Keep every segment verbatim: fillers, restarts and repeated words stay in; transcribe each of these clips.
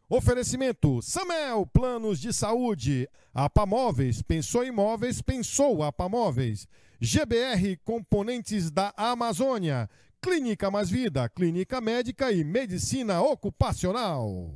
Oferecimento Samel, planos de saúde. Apamóveis, pensou em imóveis, pensou Apamóveis. G B R Componentes da Amazônia. Clínica Mais Vida, clínica médica e medicina ocupacional.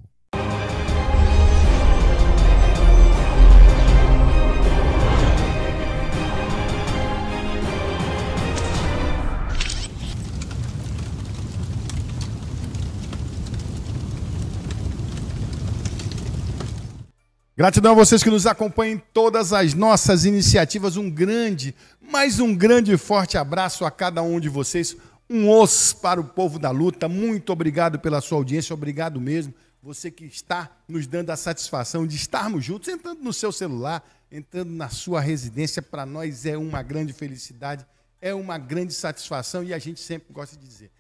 Gratidão a vocês que nos acompanham em todas as nossas iniciativas. Um grande, mais um grande e forte abraço a cada um de vocês. Um os para o povo da luta. Muito obrigado pela sua audiência, obrigado mesmo. Você que está nos dando a satisfação de estarmos juntos, entrando no seu celular, entrando na sua residência. Para nós é uma grande felicidade, é uma grande satisfação e a gente sempre gosta de dizer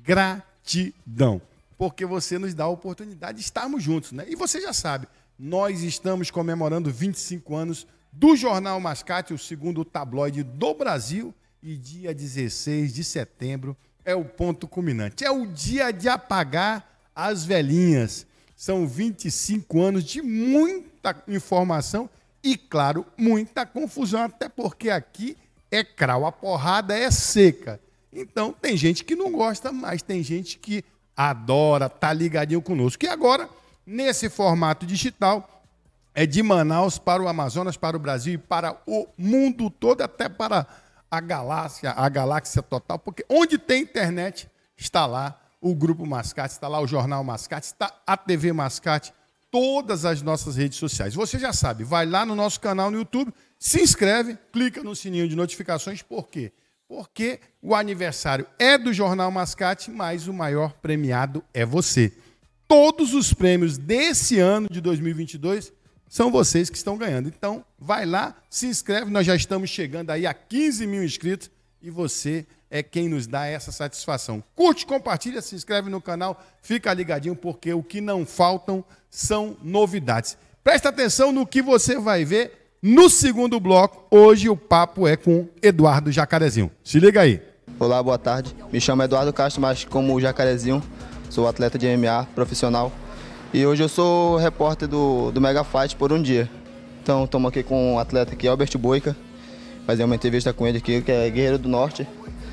gratidão, porque você nos dá a oportunidade de estarmos juntos, né? E você já sabe, nós estamos comemorando vinte e cinco anos do Jornal Mascate, o segundo tabloide do Brasil, e dia dezesseis de setembro é o ponto culminante. É o dia de apagar as velhinhas. São vinte e cinco anos de muita informação e, claro, muita confusão, até porque aqui é crau, a porrada é seca. Então, tem gente que não gosta, mas tem gente que adora, tá ligadinho conosco. E agora, nesse formato digital, é de Manaus para o Amazonas, para o Brasil e para o mundo todo, até para a galáxia, a galáxia total, porque onde tem internet, está lá o Grupo Mascate, está lá o Jornal Mascate, está a T V Mascate, todas as nossas redes sociais. Você já sabe, vai lá no nosso canal no YouTube, se inscreve, clica no sininho de notificações, por quê? Porque o aniversário é do Jornal Mascate, mas o maior premiado é você. Todos os prêmios desse ano de dois mil e vinte e dois são vocês que estão ganhando. Então, vai lá, se inscreve. Nós já estamos chegando aí a quinze mil inscritos e você é quem nos dá essa satisfação. Curte, compartilha, se inscreve no canal, fica ligadinho, porque o que não faltam são novidades. Presta atenção no que você vai ver no segundo bloco. Hoje o papo é com Eduardo Jacarezinho. Se liga aí. Olá, boa tarde. Me chamo Eduardo Castro, mas como Jacarezinho. Sou atleta de M M A profissional e hoje eu sou repórter do, do Mega Fight por um dia. Então estamos aqui com um atleta aqui, Albert Boica, fazer uma entrevista com ele aqui, que é guerreiro do norte.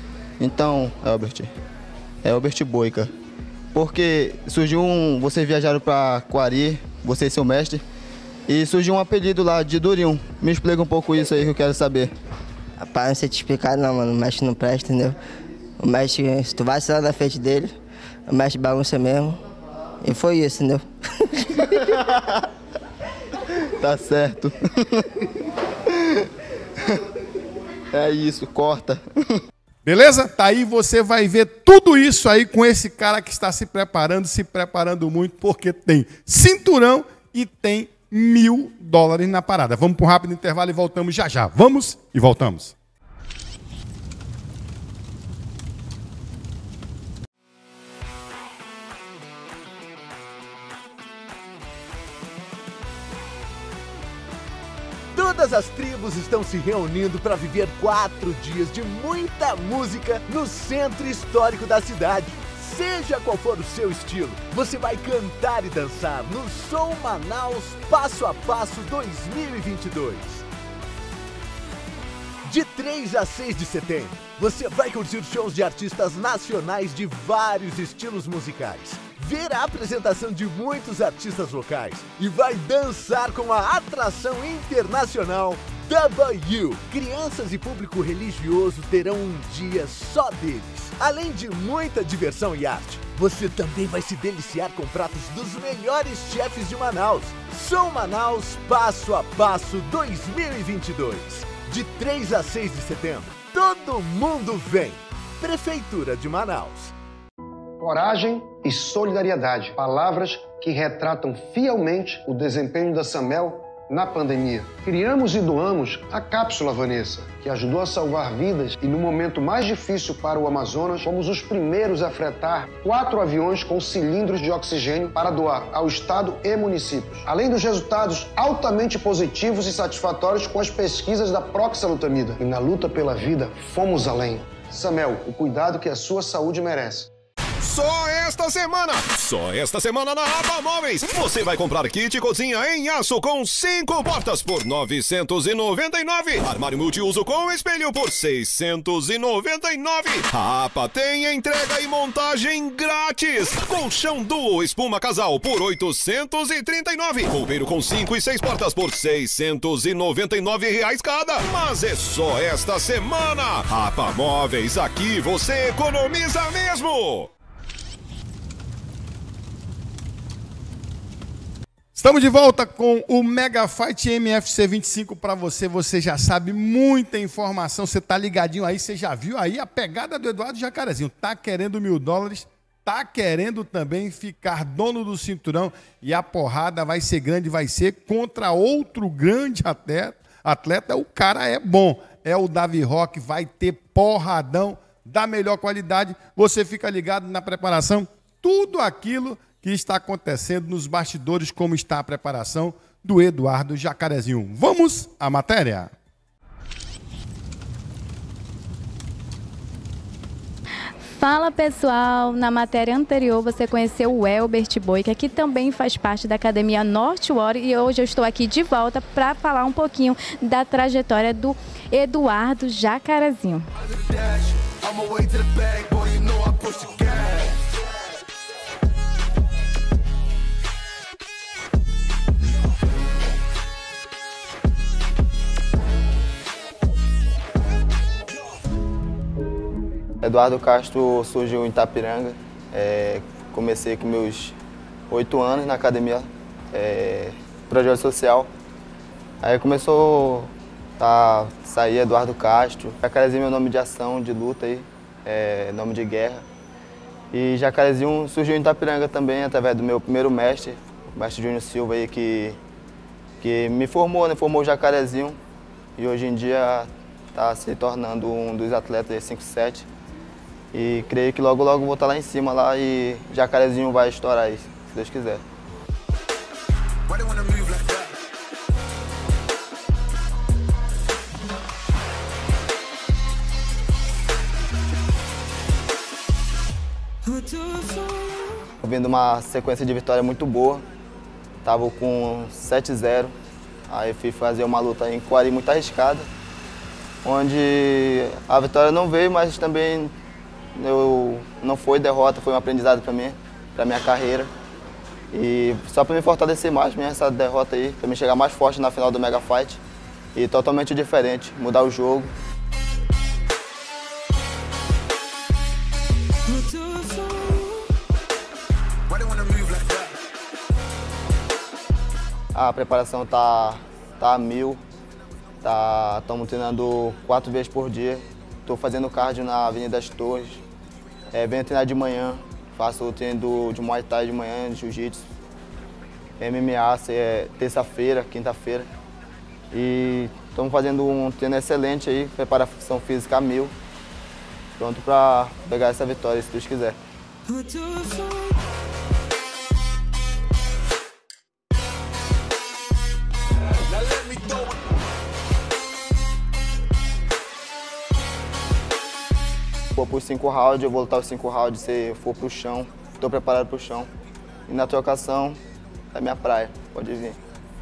Então, Albert, é Albert Boica, porque surgiu um, vocês viajaram para Coari, você e seu mestre, e surgiu um apelido lá de Durinho. Me explica um pouco isso aí que eu quero saber. Rapaz, não sei te explicar não, mano, o mestre não presta, entendeu? O mestre, se tu vai sair na frente dele, o mestre bagunça mesmo. E foi isso, entendeu? Tá certo. É isso, corta. Beleza? Tá aí, você vai ver tudo isso aí com esse cara que está se preparando, se preparando muito, porque tem cinturão e tem mil dólares na parada. Vamos para um rápido intervalo e voltamos já já. Vamos e voltamos. Todas as tribos estão se reunindo para viver quatro dias de muita música no centro histórico da cidade. Seja qual for o seu estilo, você vai cantar e dançar no Som Manaus Passo a Passo dois mil e vinte e dois. De três a seis de setembro, você vai curtir shows de artistas nacionais de vários estilos musicais, ver a apresentação de muitos artistas locais e vai dançar com a atração internacional W. Crianças e público religioso terão um dia só deles. Além de muita diversão e arte, você também vai se deliciar com pratos dos melhores chefes de Manaus. Som Manaus Passo a Passo dois mil e vinte e dois. De três a seis de setembro, todo mundo vem. Prefeitura de Manaus. Coragem e solidariedade, palavras que retratam fielmente o desempenho da Samel na pandemia. Criamos e doamos a cápsula Vanessa, que ajudou a salvar vidas e no momento mais difícil para o Amazonas, fomos os primeiros a fretar quatro aviões com cilindros de oxigênio para doar ao estado e municípios. Além dos resultados altamente positivos e satisfatórios com as pesquisas da proxalutamida. E na luta pela vida, fomos além. Samel, o cuidado que a sua saúde merece. só esta semana. Só esta semana na Apa Móveis. Você vai comprar kit cozinha em aço com cinco portas por novecentos e noventa e nove. Armário multiuso com espelho por seiscentos e noventa e nove. A Apa tem entrega e montagem grátis. Colchão Duo espuma casal por oitocentos e trinta e nove. Roupeiro com cinco e seis portas por seiscentos e noventa e nove reais cada. Mas é só esta semana. Apa Móveis, aqui você economiza mesmo. Estamos de volta com o Mega Fight M F C vinte e cinco para você. Você já sabe muita informação, você tá ligadinho aí, você já viu aí a pegada do Eduardo Jacarezinho. Tá querendo mil dólares, tá querendo também ficar dono do cinturão e a porrada vai ser grande, vai ser contra outro grande atleta. Atleta, o cara é bom, é o Davi Roque, vai ter porradão da melhor qualidade. Você fica ligado na preparação, tudo aquilo que está acontecendo nos bastidores, como está a preparação do Eduardo Jacarezinho. Vamos à matéria. Fala pessoal, na matéria anterior você conheceu o Elbert Boi, que aqui também faz parte da Academia Norte Warrior, e hoje eu estou aqui de volta para falar um pouquinho da trajetória do Eduardo Jacarezinho. Eduardo Castro surgiu em Itapiranga. É, comecei com meus oito anos na academia, é, projeto social. Aí começou a sair Eduardo Castro. Jacarezinho é meu nome de ação, de luta, aí, é, nome de guerra. E Jacarezinho surgiu em Itapiranga também, através do meu primeiro mestre, o mestre Júnior Silva, aí, que, que me formou, né? Formou o Jacarezinho. E hoje em dia está se tornando um dos atletas cinco sete. E creio que logo, logo vou estar lá em cima lá e Jacarezinho vai estourar aí, se Deus quiser. Vindo uma sequência de vitória muito boa, tava com sete zero, aí fui fazer uma luta em Coari muito arriscada, onde a vitória não veio, mas também eu, não foi derrota, foi um aprendizado para mim, para minha carreira. E só para me fortalecer mais mesmo essa derrota aí, para me chegar mais forte na final do Mega Fight. E totalmente diferente, mudar o jogo. A preparação tá, tá a mil, tá, estamos treinando quatro vezes por dia. Estou fazendo cardio na Avenida das Torres. É, venho treinar de manhã, faço o treino de Muay Thai de manhã, de Jiu-Jitsu. M M A, é terça-feira, quinta-feira. E estamos fazendo um treino excelente aí, preparação física a mil. Pronto para pegar essa vitória, se Deus quiser. For para os cinco rounds, eu vou lutar os cinco rounds, se for para o chão, estou preparado para o chão. E na trocação, é minha praia, pode vir.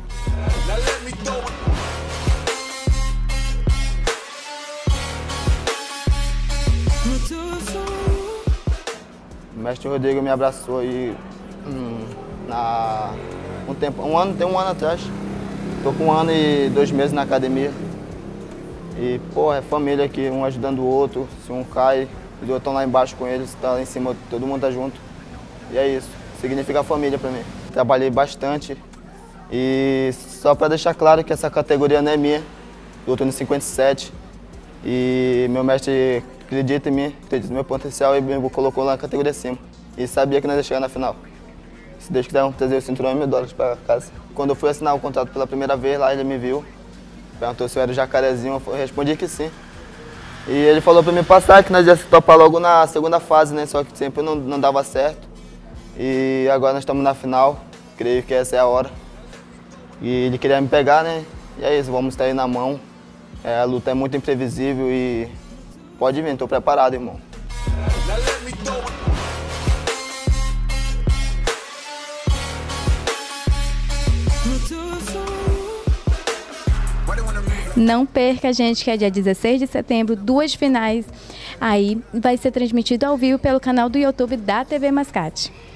O mestre Rodrigo me abraçou aí hum, na, um, tempo, um ano, tem um ano atrás. Estou com um ano e dois meses na academia. E, pô, é família aqui, um ajudando o outro. Se um cai, os outros estão lá embaixo com eles, está lá em cima, todo mundo tá junto. E é isso, significa família para mim. Trabalhei bastante e só para deixar claro que essa categoria não é minha, luto no cinquenta e sete. E meu mestre acredita em mim, acredita no meu potencial e me colocou lá na categoria acima. E sabia que nós ia chegar na final. Se Deus quiser, vamos trazer o cinturão e mil dólares para casa. Quando eu fui assinar o contrato pela primeira vez, lá ele me viu. Perguntou se eu era o Jacarezinho, eu respondi que sim. E ele falou para me passar que nós ia se topar logo na segunda fase, né? Só que sempre não, não dava certo. E agora nós estamos na final, creio que essa é a hora. E ele queria me pegar, né? E é isso, vamos estar aí na mão. É, a luta é muito imprevisível e pode vir, estou preparado, irmão. Não perca, gente, que é dia dezesseis de setembro, duas finais. Aí vai ser transmitido ao vivo pelo canal do YouTube da T V Mascate.